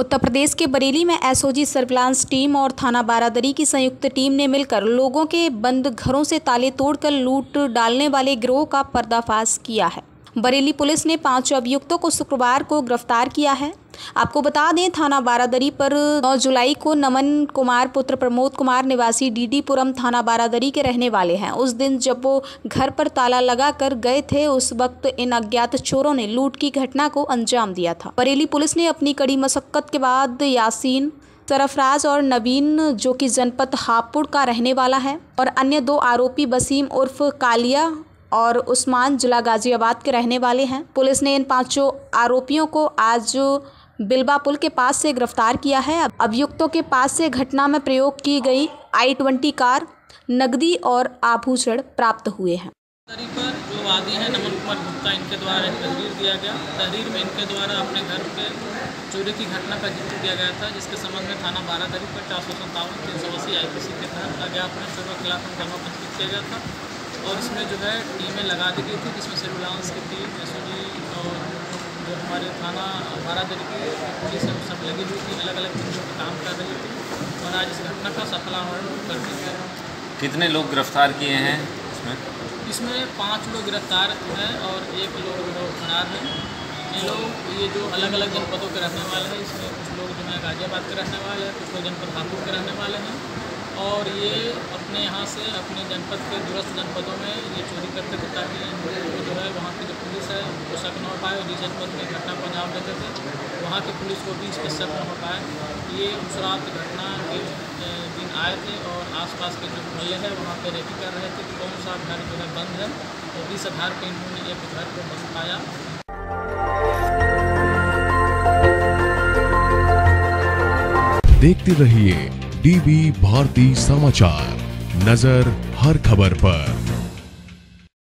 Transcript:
उत्तर प्रदेश के बरेली में SOG surveillance team और थाना बारादरी की संयुक्त टीम ने मिलकर लोगों के बंद घरों से ताले तोड़कर लूट डालने वाले गिरोह का पर्दाफाश किया है। बरेली पुलिस ने 5 अभियुक्तों को शुक्रवार को गिरफ्तार किया है। आपको बता दें, थाना बारादरी पर 9 जुलाई को नमन कुमार पुत्र प्रमोद कुमार निवासी डीडीपुरम थाना बारादरी के रहने वाले हैं। उस दिन जब वो घर पर ताला लगा कर गए थे, उस वक्त इन अज्ञात चोरों ने लूट की घटना को अंजाम दिया था। बरेली पुलिस ने अपनी कड़ी मशक्कत के बाद यासीन, सरफराज और नवीन, जो कि जनपद हापुड़ का रहने वाला है, और अन्य 2 आरोपी वसीम उर्फ कालिया और उस्मान जिला गाजियाबाद के रहने वाले हैं। पुलिस ने इन 5 आरोपियों को आज बिलबा पुल के पास से गिरफ्तार किया है। अभियुक्तों के पास से घटना में प्रयोग की गई I-20 कार, नकदी और आभूषण प्राप्त हुए हैं। पर जो वादी हैं नमन कुमार गुप्ता, इनके द्वारा एक तहरीर दिया गया। तहरीर में इनके द्वारा अपने घर पे चोरी की घटना का जिक्र किया गया था, जिसके संबंध में थाना बारादरी पर 457, 380 IPC के तहत अज्ञात चोरों के खिलाफ मुकदमा पंजीकृत किया गया था। और इसमें जो है टीमें लगा दी गई थी, जिसमें सर्विलांस की टीम, एसओजी और जो हमारे थाना बारादरी की पुलिस है, सब लगी हुई थी, अलग अलग चीज़ों पर काम कर रही थी और आज इस घटना का सफल आह्वान कर दिया। कितने लोग गिरफ्तार किए हैं इसमें 5 लोग गिरफ्तार हैं और 1 लोग फरार हैं। ये जो अलग अलग जनपदों के रहने वाले हैं, इसमें कुछ लोग जो है गाजियाबाद के रहने वाले हैं, कुछ लोग जनपद हापुड़ के रहने वाले हैं। और ये अपने यहाँ से अपने जनपद के दूरस्थ जनपदों में ये चोरी करते थे, ताकि इनको जो है वहाँ की जो पुलिस है वो शक न हो पाए। और जिस जनपद में घटना को अंजाम देते थे, वहाँ की पुलिस को भी इस पर शक न हो पाए। ये उस रात घटना के दिन आए थे और आसपास के जो मोहल्ले हैं वहाँ पे रेकी कर रहे थे कि कौन सा घर जो है बंद है, और इस आधार पर इन्होंने एक घर को बंद पाया। देखते रहिए DB भारती समाचार, नजर हर खबर पर।